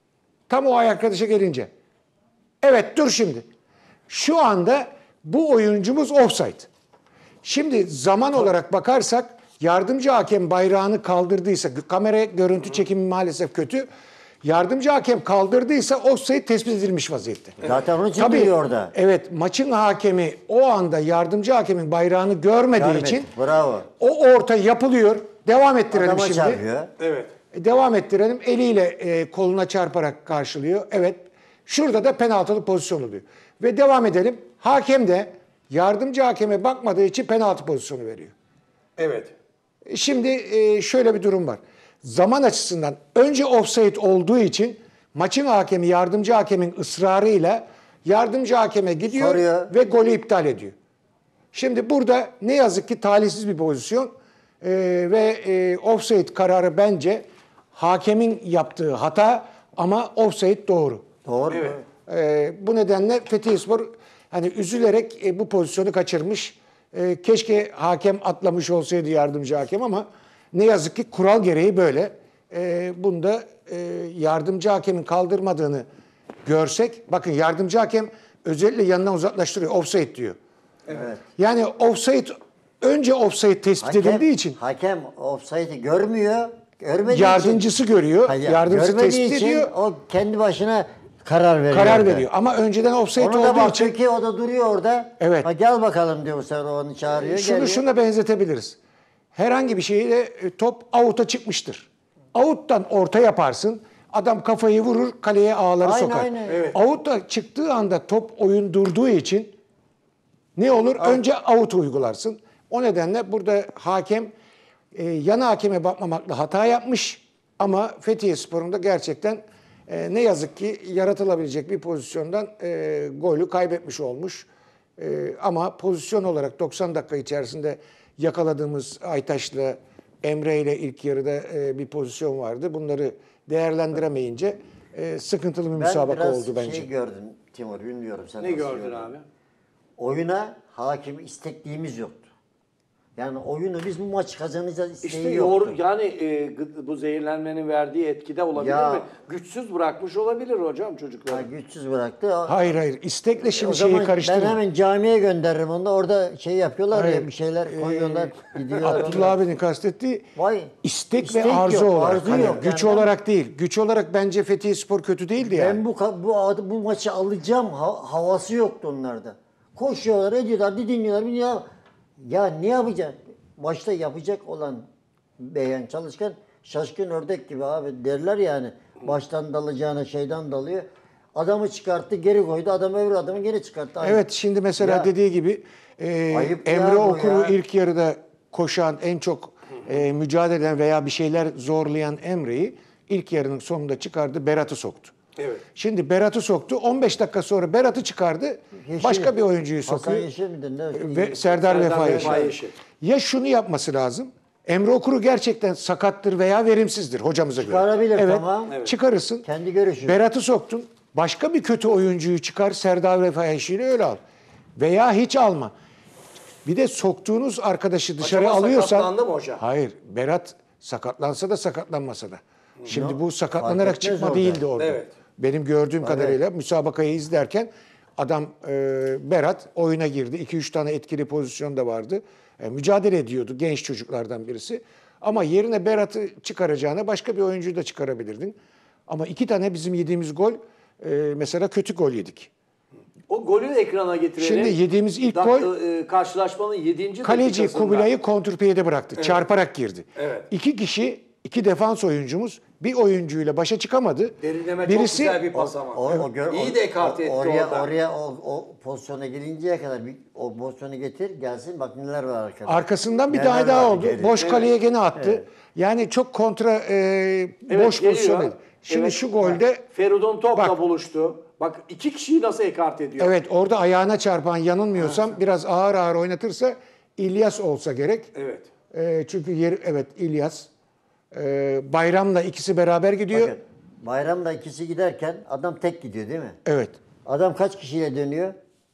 Tam o arkadaşa gelince. Evet dur şimdi. Şu anda bu oyuncumuz offside. Şimdi zaman olarak bakarsak yardımcı hakem bayrağını kaldırdıysa kamera görüntü çekimi maalesef kötü. Yardımcı hakem kaldırdıysa offside tespit edilmiş vaziyette. Zaten onun için Tabii, duruyor orada. evet maçın hakemi o anda yardımcı hakemin bayrağını görmediği Görmedi. için Bravo. o orta yapılıyor. Devam ettirelim Adama şimdi. çarpıyor. Evet. E, Devam ettirelim. Eliyle e, koluna çarparak karşılıyor. Evet. Şurada da penaltılı pozisyon oluyor. Ve devam edelim. Hakem de yardımcı hakeme bakmadığı için penaltı pozisyonu veriyor. Evet. E, Şimdi e, şöyle bir durum var. Zaman açısından önce offside olduğu için maçın hakemi yardımcı hakemin ısrarıyla yardımcı hakeme gidiyor Soruyor. ve golü iptal ediyor. Şimdi burada ne yazık ki talihsiz bir pozisyon e, ve e, offside kararı bence hakemin yaptığı hata ama offside doğru. Doğru. Evet. E, bu nedenle Fethiyespor hani üzülerek e, bu pozisyonu kaçırmış. E, keşke hakem atlamış olsaydı yardımcı hakem ama ne yazık ki kural gereği böyle. E, bunda e, yardımcı hakemin kaldırmadığını görsek, bakın yardımcı hakem özellikle yanından uzaklaştırıyor, offside diyor. Evet. Yani offside, önce offside tespit edildiği için Hakem offside'i görmüyor. Görmediği yardımcısı için, görüyor, Hayır, yardımcısı görmediği tespit için ediyor, o kendi başına karar veriyor. karar orada. veriyor. Ama önceden offside Onu da olduğu bakıyor için ki o da duruyor orada. Evet. Ha, gel bakalım diyor sonra onu çağırıyor. şunu geliyor. şuna benzetebiliriz. Herhangi bir şeyle e, top out'a çıkmıştır. Out'tan orta yaparsın. Adam kafayı vurur, kaleye ağları Aynen, sokar. aynen. Evet. Out'a çıktığı anda top oyun durduğu için ne olur? Önce out uygularsın. O nedenle burada hakem e, yan hakeme bakmamakla hata yapmış. Ama Fethiyespor'un da gerçekten e, ne yazık ki yaratılabilecek bir pozisyondan e, golü kaybetmiş olmuş. E, ama pozisyon olarak doksan dakika içerisinde yakaladığımız Aytaş'la Emre ile ilk yarıda e, bir pozisyon vardı. Bunları değerlendiremeyince e, sıkıntılı bir Ben müsabaka biraz oldu bence. şey gördüm Timur bilmiyorum sen Ne nasıl gördün gördün? abi? oyuna hakim istekliğimiz yoktu. Yani oyunu biz bu maçı kazanacağız isteği İşte yoktu. yor, yani e, gı- bu zehirlenmenin verdiği etkide olabilir Ya- mi? Güçsüz bırakmış olabilir hocam Ha, çocukları. güçsüz bıraktı. Hayır hayır. İstekle O şimdi zaman şeyi ben karıştırma. hemen camiye gönderirim onu da orada şey yapıyorlar Hayır. ya bir şeyler koyuyorlar gidiyorlar. Abdullah abinin kastettiği Vay, istek, istek ve arzu yok, olarak. arzu Hani yok. güç Yani ben- olarak değil. Güç olarak bence Fethiye Spor kötü değildi yani. Ben bu ka- bu adı- bu maçı alacağım ha- havası yoktu onlarda. Koşuyorlar, ediyorlar, didiniyorlar, biliyorlar. Ya ne yapacak? Başta yapacak olan beğen çalışkan şaşkın ördek gibi abi derler yani. Baştan dalacağına şeyden dalıyor. Adamı çıkarttı, geri koydu. Adam öbür adamı geri çıkarttı. Aynı. Evet şimdi mesela Ya- dediği gibi e, Ayıp Emre ya bu Okur'u ya. ilk yarıda koşan en çok e, mücadele eden veya bir şeyler zorlayan Emre'yi ilk yarının sonunda çıkardı, Berat'ı soktu. Evet. Şimdi Berat'ı soktu. on beş dakika sonra Berat'ı çıkardı. Yeşil. başka bir oyuncuyu Hasan sokuyor. Yeşil midir? Ne? Ve Serdar, Vefa Yeşil. Vefa Yeşil. Ya şunu yapması lazım. Emre Okur'u gerçekten sakattır veya verimsizdir hocamıza göre. Çıkarabilir, evet, tamam. Evet. Çıkarırsın. Kendi görüşü. Berat'ı soktun. Başka bir kötü oyuncuyu çıkar. Serdar Vefa Yeşil'i öyle al. Veya hiç alma. Bir de soktuğunuz arkadaşı dışarı Acaba alıyorsan... sakatlandı mı hocam? Hayır. Berat sakatlansa da sakatlanmasa da. Şimdi Yok, bu sakatlanarak fark etmez çıkma orada. değildi orada. Evet. Benim gördüğüm kadarıyla müsabakayı izlerken adam e, Berat oyuna girdi. iki üç tane etkili pozisyon da vardı. E, mücadele ediyordu genç çocuklardan birisi. Ama yerine Berat'ı çıkaracağına başka bir oyuncuyu da çıkarabilirdin. Ama iki tane bizim yediğimiz gol e, mesela kötü gol yedik. O golü de ekrana getirelim. Şimdi yediğimiz ilk Dak- gol e, karşılaşmanın yedinci kaleci dakikasında. Kubilay'ı kontrpiyede bıraktı. Çarparak girdi. Evet. İki kişi, iki defans oyuncumuz bir oyuncuyla başa çıkamadı. Derinleme Birisi çok güzel bir pas ama. O, o gör- İyi o- de ekarte etti oraya, orada. Oraya o, o pozisyona gelinceye kadar bir, o pozisyonu getir gelsin bak neler var arkada. arkasından bir Neler tane daha var oldu. geri. Boş kaleye gene attı. Yani çok kontra e, Evet, boş geliyor. pozisyon. değil. Şimdi Evet. şu golde Feridun topla Bak. buluştu. Bak iki kişiyi nasıl ekart ediyor? evet orada ayağına çarpan yanılmıyorsam biraz ağır ağır oynatırsa İlyas olsa gerek. Evet. E, çünkü yer evet İlyas. E, Bayram'la ikisi beraber gidiyor. Bakın, bayramda ikisi giderken adam tek gidiyor değil mi? Evet. Adam kaç kişiyle dönüyor?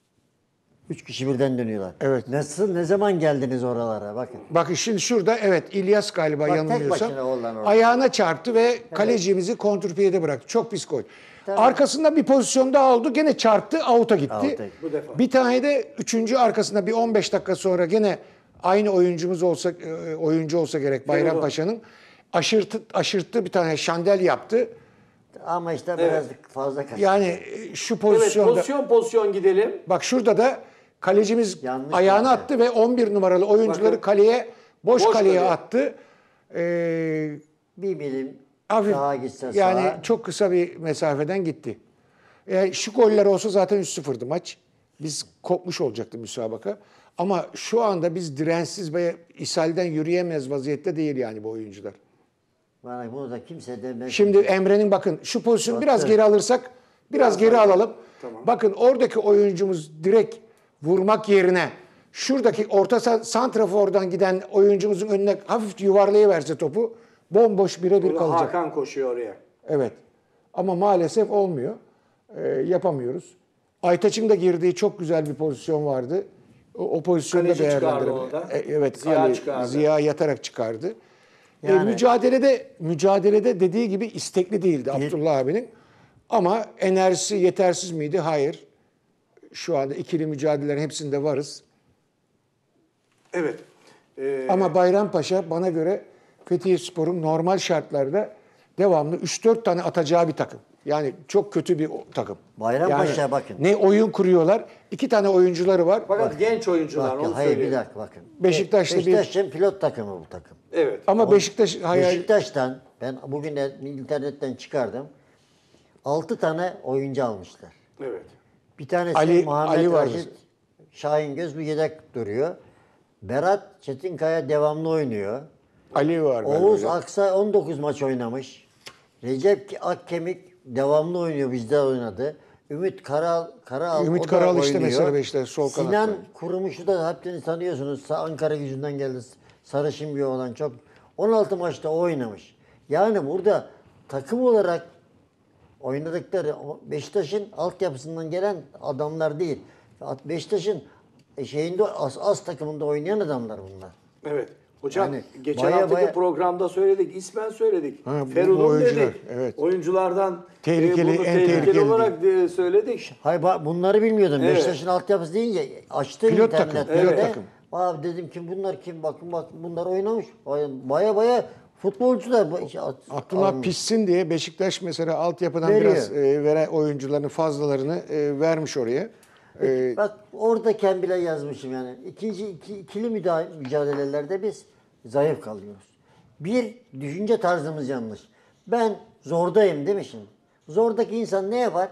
Üç kişi birden dönüyorlar. Evet. Nasıl, ne zaman geldiniz oralara? Bakın. Bakın şimdi şurada evet İlyas galiba Bak, tek yanılmıyorsam başına oğlan orada. ayağına çarptı ve kalecimizi kontrpiyede bıraktı. Çok pis gol. Tamam. Arkasında bir pozisyon daha oldu. Gene çarptı, out'a gitti. Out'a. Bu defa. Bir tane de üçüncü arkasında bir on beş dakika sonra gene aynı oyuncumuz olsa e, oyuncu olsa gerek Bayrampaşa'nın aşırttı, aşırttı bir tane şandel yaptı. Ama işte biraz fazla kaçtı. Yani e, şu Evet pozisyonda pozisyon pozisyon gidelim. bak şurada da kalecimiz Yanlış ayağını yaptı. attı ve on bir numaralı oyuncuları Bakın. kaleye boş, Boş kaleye kaleye. attı. Ee, bir milim Hafif, sağa gitse yani sağa. çok kısa bir mesafeden gitti. E, şu goller olsa zaten üç sıfırdı maç. Biz kopmuş olacaktı müsabaka. Ama şu anda biz dirençsiz ve ishalden yürüyemez vaziyette değil yani bu oyuncular. Bana bunu da kimse demez. Şimdi Emre'nin bakın şu pozisyonu biraz Baktı. geri alırsak biraz geri alalım. Tamam. Bakın oradaki oyuncumuz direkt vurmak yerine şuradaki orta sa- santrafordan giden oyuncumuzun önüne hafif yuvarlayıverse topu bomboş birebir Burada kalacak. Hakan koşuyor oraya. Evet. Ama maalesef olmuyor. Ee, yapamıyoruz. Aytaç'ın da girdiği çok güzel bir pozisyon vardı. O, o pozisyonu da Kaleci çıkardı değerlendirebilir. orada. E, evet. Ziya Ali- çıkardı. Ziya yatarak çıkardı. E, Yani- mücadelede mücadelede dediği gibi istekli değildi Abdullah abinin. Ama enerjisi yetersiz miydi? Hayır. Şu anda ikili mücadelelerin hepsinde varız. Evet. Ee, Ama Bayrampaşa bana göre Fethiye Spor'un normal şartlarda devamlı üç dört tane atacağı bir takım. Yani çok kötü bir o- takım. Bayrampaşa Yani bakın. Ne oyun kuruyorlar. İki tane oyuncuları var. fakat genç oyuncular Bak, onu hayır bir söyleyelim. dakika bakın. Beşiktaş'ta bir- Beşiktaş'ın pilot takımı bu takım. Evet. Ama Beşiktaş hayal Beşiktaş'tan ben bugün de internetten çıkardım. altı tane oyuncu almışlar. Evet. Bir tanesi Ali- Muhammed Ali var Raşit Şahingöz bu yedek duruyor. Berat Çetinkaya devamlı oynuyor. Ali var. galiba. Oğuz Aksay on dokuz maç oynamış. Recep Akkemik devamlı oynuyor, bizde oynadı. Ümit Karal, Karal Ümit o da Karal işte oynuyor. mesela Beşiktaş sol Sinan kanatta. Kurumuş'u da hepsini tanıyorsunuz. Sa- Ankara Gücü'nden geldi. Sarışın bir olan çok. on altı maçta o oynamış. Yani burada takım olarak oynadıkları o Beşiktaş'ın altyapısından gelen adamlar değil. Beşiktaş'ın şeyinde az, az takımında oynayan adamlar bunlar. Evet. Hocam Yani geçen baya haftaki baya- programda söyledik, ismen söyledik. Ha, bu- bu Feridun oyuncular, dedik. evet. Oyunculardan Tehlikeli, e, bunu en tehlikeli, tehlikeli olarak e, söyledik. Hayır bak bunları bilmiyordum. Evet. Beşiktaş'ın altyapısı deyince açtım Pilot takım, internette. pilot de. takım. Abi dedim ki bunlar kim? Bakın bak bunlar oynamış. Baya baya futbolcular. bu- Abdullah almış. pişsin diye Beşiktaş mesela altyapıdan Veriyor. biraz e, veren oyuncuların fazlalarını e, vermiş oraya. E, Bak oradayken bile yazmışım yani. İkinci iki, ikili müda- mücadelelerde biz zayıf kalıyoruz. Bir, düşünce tarzımız yanlış. Ben zordayım değil mi şimdi? Zordaki insan ne yapar?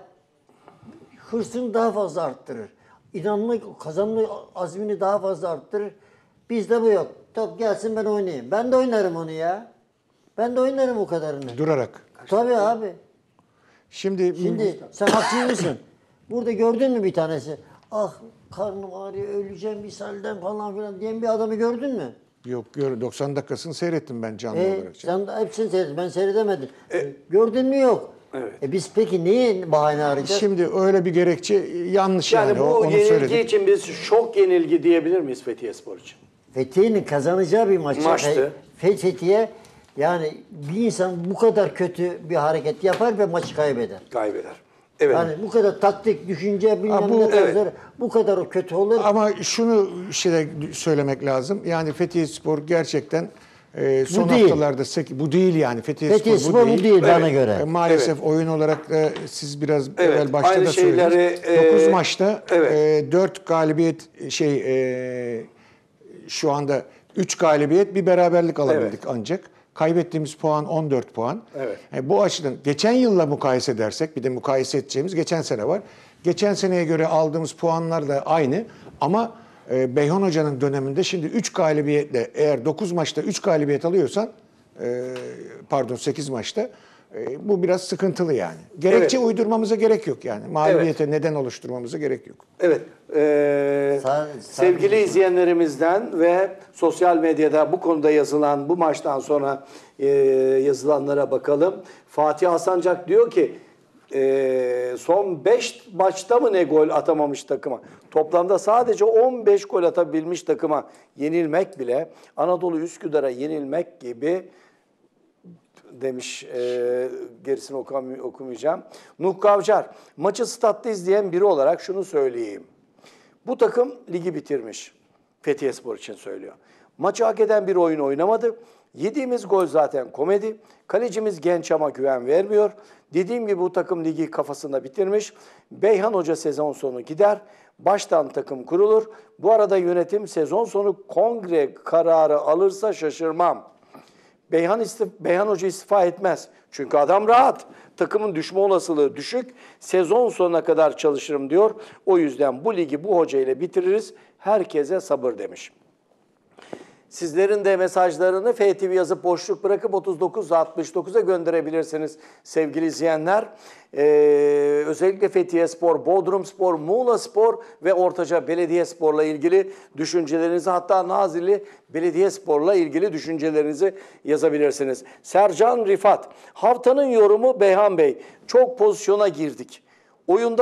Hırsını daha fazla arttırır. İnanma, kazanma azmini daha fazla arttırır. Bizde bu yok. Top gelsin ben oynayayım. Ben de oynarım onu ya. Ben de oynarım o kadarını. durarak. Tabii abi. Şimdi, Şimdi sen haksız mısın? Burada gördün mü bir tanesi? Ah karnım ağrıyor, öleceğim bir salden falan filan diyen bir adamı gördün mü? yok gör doksan dakikasını seyrettim ben canlı E, olarak. sen de hepsini seyredin. Ben seyredemedim. Gördün mü yok. Evet. E biz peki niye bahane arayacağız? Şimdi öyle bir gerekçe yanlış yani, Yani o- bu onu yenilgi söyledik. için biz şok yenilgi diyebilir miyiz Fethiyeспor için? Fethiye'nin kazanacağı bir maçta Maçtı. Fe- Fethiye yani bir insan bu kadar kötü bir hareket yapar ve maçı kaybeder. Kaybeder. Evet. Yani bu kadar taktik, düşünce bilmem Ha, bu- ne tarzları evet. bu kadar o kötü olur. Ama şunu şey söylemek lazım. Yani Fethiyeспor gerçekten e, son değil. haftalarda sek- bu değil yani. Fethiyeспor, Fethiyeспor bu bu değil bana Evet. göre. E, maalesef oyun olarak da siz biraz Evet, evvel başta aynı da şeyleri, söylediniz. e, dokuz maçta evet. e, dört galibiyet şey e, şu anda üç galibiyet bir beraberlik alabildik ancak. Kaybettiğimiz puan on dört puan. Evet. E, bu açıdan geçen yılla mukayese edersek bir de mukayese edeceğimiz geçen sene var. Geçen seneye göre aldığımız puanlar da aynı ama e, Beyhan Hoca'nın döneminde şimdi üç galibiyetle eğer dokuz maçta üç galibiyet alıyorsan e, pardon sekiz maçta e, bu biraz sıkıntılı yani. Gerekçe Evet. uydurmamıza gerek yok yani. Mağlubiyete neden oluşturmamıza gerek yok. Evet. Ee, Sa- sevgili sadece- izleyenlerimizden ve sosyal medyada bu konuda yazılan, bu maçtan sonra e, yazılanlara bakalım. Fatih Hasancak diyor ki e, son beş maçta mı ne gol atamamış takıma? Toplamda sadece on beş gol atabilmiş takıma yenilmek bile Anadolu Üsküdar'a yenilmek gibi demiş, e, gerisini okum, okumayacağım. Nuh Kavcar, maçı statta izleyen biri olarak şunu söyleyeyim. Bu takım ligi bitirmiş. Fethiyeспor için söylüyor. Maçı hak eden bir oyun oynamadı. Yediğimiz gol zaten komedi. Kalecimiz genç ama güven vermiyor. Dediğim gibi bu takım ligi kafasında bitirmiş. Beyhan Hoca sezon sonu gider. Baştan takım kurulur. Bu arada yönetim sezon sonu kongre kararı alırsa şaşırmam. Beyhan, istif Beyhan Hoca istifa etmez. Çünkü adam rahat. Takımın düşme olasılığı düşük. Sezon sonuna kadar çalışırım diyor. O yüzden bu ligi bu hoca ile bitiririz. Herkese sabır demiş. Sizlerin de mesajlarını F T V yazıp boşluk bırakıp otuz dokuz altmış dokuza gönderebilirsiniz sevgili izleyenler. Ee, özellikle Fethiyeспor, Bodrumspor, Muğlaspor ve Ortaca Belediyespor'la ilgili düşüncelerinizi, hatta Nazilli Belediyespor'la ilgili düşüncelerinizi yazabilirsiniz. Sercan Rifat, haftanın yorumu Beyhan Bey. Çok pozisyona girdik. Oyunda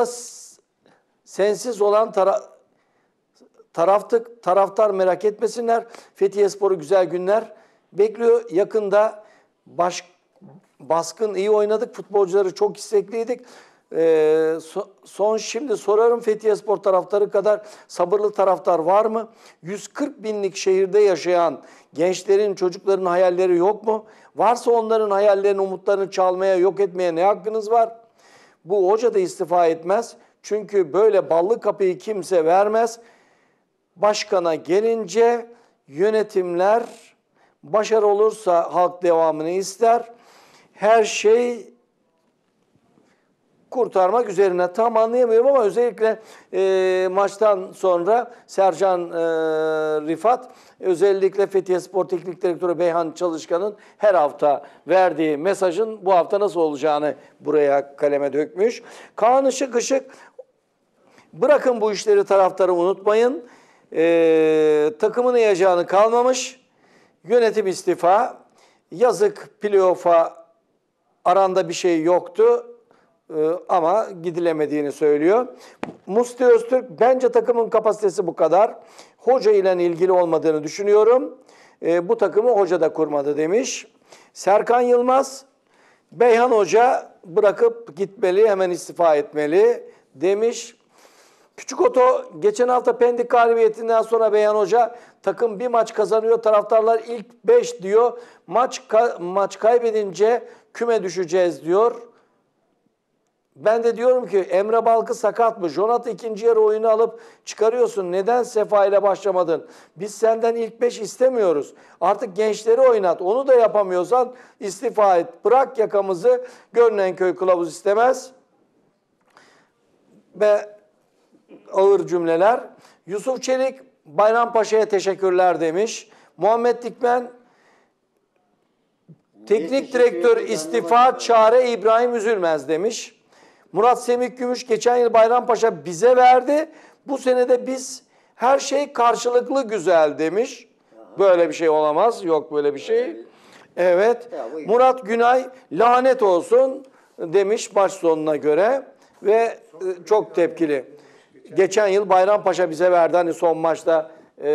sensiz olan taraf... Taraftık, taraftar merak etmesinler. Fethiyespor'u güzel günler bekliyor. Yakında baş, baskın iyi oynadık. Futbolcuları çok istekliydik. Ee, so, son şimdi sorarım, Fethiyeспor taraftarı kadar sabırlı taraftar var mı? yüz kırk binlik şehirde yaşayan gençlerin, çocukların hayalleri yok mu? Varsa onların hayallerini, umutlarını çalmaya, yok etmeye ne hakkınız var? Bu hoca da istifa etmez. Çünkü böyle ballı kapıyı kimse vermez. Başkana gelince yönetimler başarı olursa halk devamını ister. Her şey kurtarmak üzerine. Tam anlayamıyorum ama özellikle e, maçtan sonra Sercan e, Rifat, özellikle Fethiyespor Teknik Direktörü Beyhan Çalışkan'ın her hafta verdiği mesajın bu hafta nasıl olacağını buraya kaleme dökmüş. Kaan Işık Işık, bırakın bu işleri, taraftarı unutmayın. Ee, takımın heyecanı kalmamış. Yönetim istifa. Yazık, playoff'a aranda bir şey yoktu. Ee, ama gidilemediğini söylüyor. Musti Öztürk, bence takımın kapasitesi bu kadar. Hoca ile ilgili olmadığını düşünüyorum. Ee, bu takımı hoca da kurmadı demiş. Serkan Yılmaz, Beyhan Hoca bırakıp gitmeli, hemen istifa etmeli demiş. Küçük Oto, geçen hafta Pendik galibiyetinden sonra Beyhan Hoca takım bir maç kazanıyor, taraftarlar ilk beş diyor. Maç ka maç kaybedince küme düşeceğiz diyor. Ben de diyorum ki Emre Balkı sakat mı? Jonathan ikinci yarı oyunu alıp çıkarıyorsun. Neden Sefa ile başlamadın? Biz senden ilk beş istemiyoruz. Artık gençleri oynat. Onu da yapamıyorsan istifa et. Bırak yakamızı. Görünenköy kılavuz istemez. Ve ağır cümleler. Yusuf Çelik, Bayrampaşa'ya teşekkürler demiş. Muhammed Dikmen, teknik direktör istifa, çare İbrahim Üzülmez demiş. Murat Semih Gümüş, geçen yıl Bayrampaşa bize verdi. Bu sene de biz her şey karşılıklı güzel demiş. Böyle bir şey olamaz. Yok böyle bir şey. Evet. Murat Günay, lanet olsun demiş maç sonuna göre. Ve çok tepkili. Geçen yıl Bayrampaşa bize verdi. Hani son maçta e,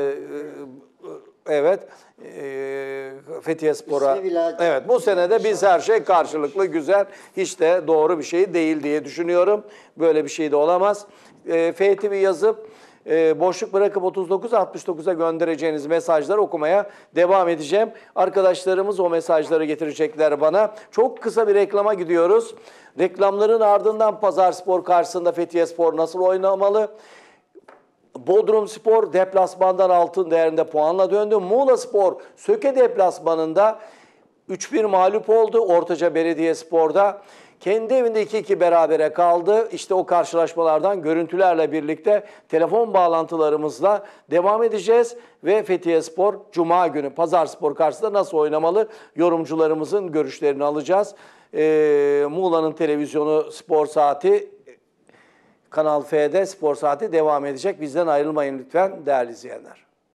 evet e, Fethiyespor'a. Evet, bu sene de biz her şey karşılıklı güzel. Hiç de doğru bir şey değil diye düşünüyorum. Böyle bir şey de olamaz. E, F T V yazıp e, boşluk bırakıp otuz dokuz altmış dokuza göndereceğiniz mesajları okumaya devam edeceğim. Arkadaşlarımız o mesajları getirecekler bana. Çok kısa bir reklama gidiyoruz. Reklamların ardından Pazarspor karşısında Fethiyespor nasıl oynamalı? Bodrumspor deplasmandan altın değerinde puanla döndü. Muğlaspor Söke deplasmanında üç bir mağlup oldu. Ortaca Belediyespor'da kendi evinde iki iki berabere kaldı. İşte o karşılaşmalardan görüntülerle birlikte telefon bağlantılarımızla devam edeceğiz. Ve Fethiyespor Cuma günü Pazarspor karşısında nasıl oynamalı? Yorumcularımızın görüşlerini alacağız. Ee, Muğla'nın televizyonu Spor Saati, Kanal F'de Spor Saati devam edecek. Bizden ayrılmayın lütfen değerli izleyenler.